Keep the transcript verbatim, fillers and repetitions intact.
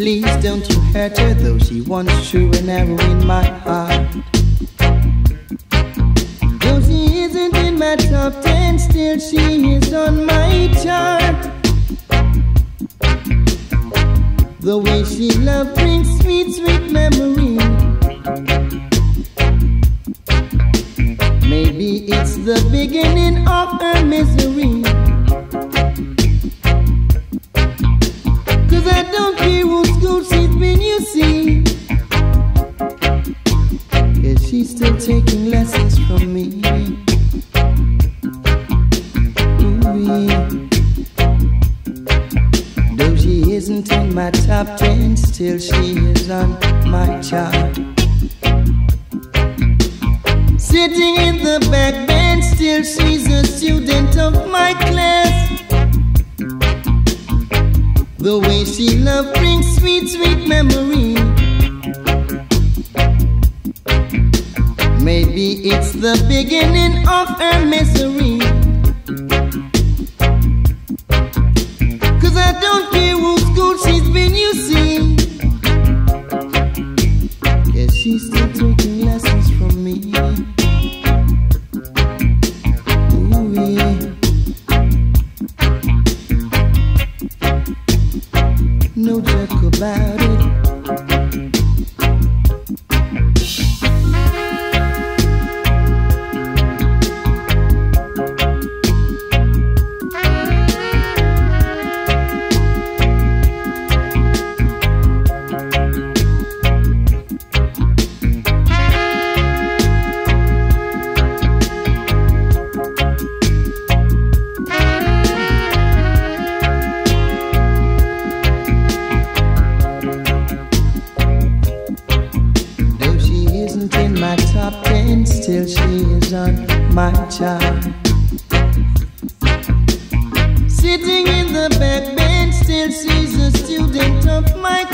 Please don't you hurt her, though she once true and arrow in my heart. Though she isn't in my top ten, still she is on my chart. The way she loved brings sweet, sweet memory. Maybe it's the beginning of her misery. Cause I don't care what school she's been, you see. Cause she's still taking lessons from me. Ooh-wee. Though she isn't in my top ten, still she is on my chart. Sitting in the back bench, still she's a student of my class. The way she loved brings sweet, sweet memory. Maybe it's the beginning of her misery. Cause I don't care what school she's been, you see. Yeah, she's still taking lessons from me. No joke about it. Still she is on my chart. Sitting in the back bench, still she's a student of my